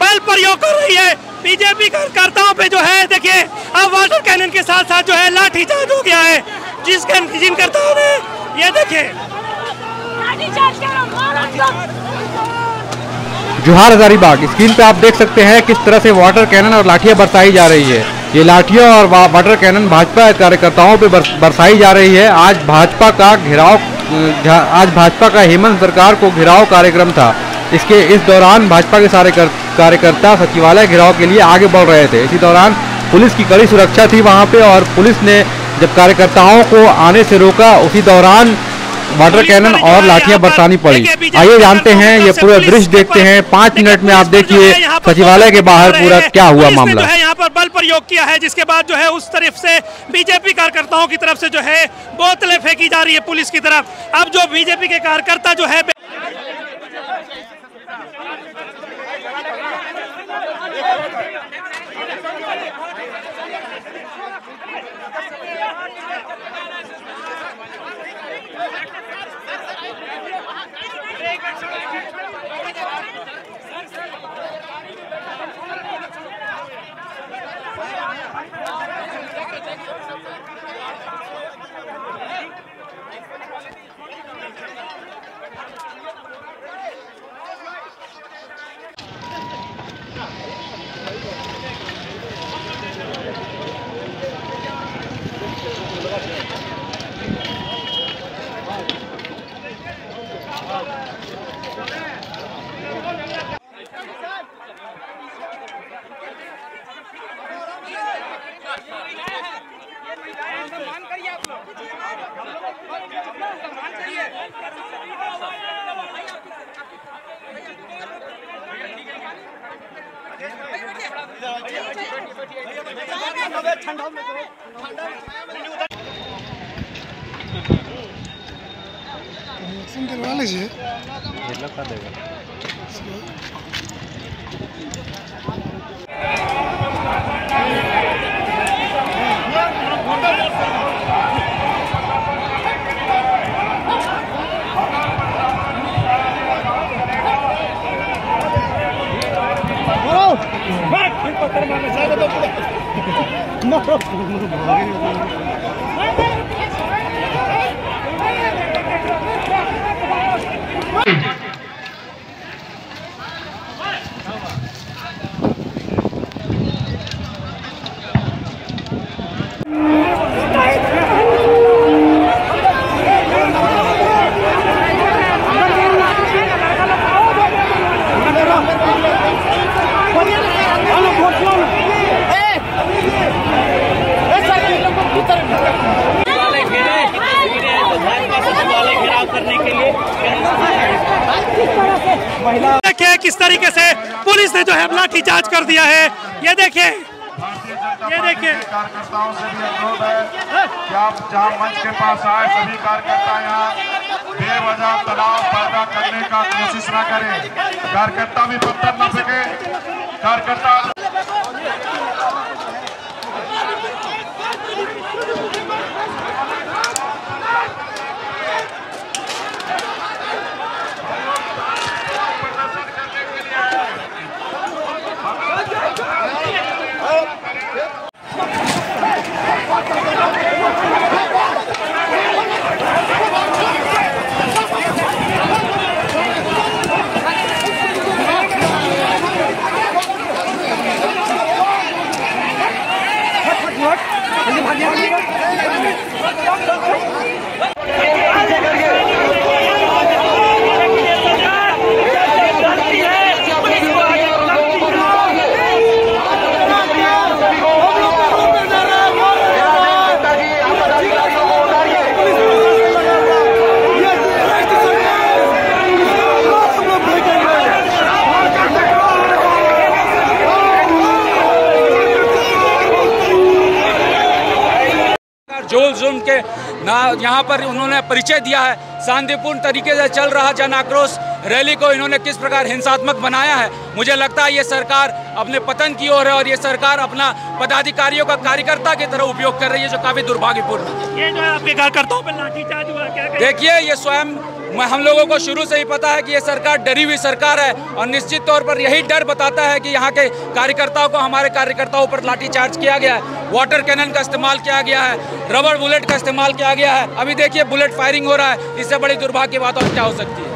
बल प्रयोग कर रही है। बीजेपी कार्यकर्ताओं पे जो है देखिए अब वाटर कैनन के साथ साथ जो है लाठीचार्ज हो गया है। जिन कर्ताओं ने ये देखिए जोहार हजारीबाग स्क्रीन पे आप देख सकते हैं किस तरह से वाटर कैनन और लाठियां बरसाई जा रही है। ये लाठियां और वाटर कैनन भाजपा कार्यकर्ताओं पे बरसाई जा रही है। आज भाजपा का हेमंत सरकार को घेराव कार्यक्रम था। इस दौरान भाजपा के सारे कार्यकर्ता सचिवालय घेराव के लिए आगे बढ़ रहे थे। इसी दौरान पुलिस की कड़ी सुरक्षा थी वहां पे और पुलिस ने जब कार्यकर्ताओं को आने से रोका उसी दौरान वाटर कैनन और लाठियां बरसानी पड़ी। आइए जानते हैं, ये पूरा दृश्य देखते हैं। 5 मिनट में आप देखिए सचिवालय के बाहर पूरा क्या हुआ मामला। यहाँ पर बल प्रयोग किया है जिसके बाद जो है उस तरफ से बीजेपी कार्यकर्ताओं की तरफ से जो है बोतलें फेंकी जा रही है पुलिस की तरफ। अब जो बीजेपी के कार्यकर्ता जो है करवा लीजिए। देखिए किस तरीके से पुलिस ने जो है लाठीचार्ज कर दिया है। ये देखिए कार्यकर्ताओं से भी अनुरोध है कि आप जहां मंच के पास आए सभी कार्यकर्ता यहाँ बेवजह तनाव पैदा करने का कोशिश न करें। कार्यकर्ता भी पत्थर न फेंके। कार्यकर्ता जोन के ना यहाँ पर उन्होंने परिचय दिया है। शांतिपूर्ण तरीके से चल रहा जन आक्रोश रैली को इन्होंने किस प्रकार हिंसात्मक बनाया है। मुझे लगता है ये सरकार अपने पतन की ओर है और ये सरकार अपना पदाधिकारियों का कार्यकर्ता की तरह उपयोग कर रही है, जो काफी दुर्भाग्यपूर्ण है। ये जो है आपके कार्यकर्ताओं पर लाठीचार्ज हुआ क्या? देखिए ये स्वयं हम लोगों को शुरू से ही पता है कि ये सरकार डरी हुई सरकार है और निश्चित तौर पर यही डर बताता है कि यहाँ के कार्यकर्ताओं को, हमारे कार्यकर्ताओं पर लाठीचार्ज किया गया है, वाटर कैनन का इस्तेमाल किया गया है, रबर बुलेट का इस्तेमाल किया गया है। अभी देखिए बुलेट फायरिंग हो रहा है, इससे बड़ी दुर्भाग्य की बात और क्या हो सकती है।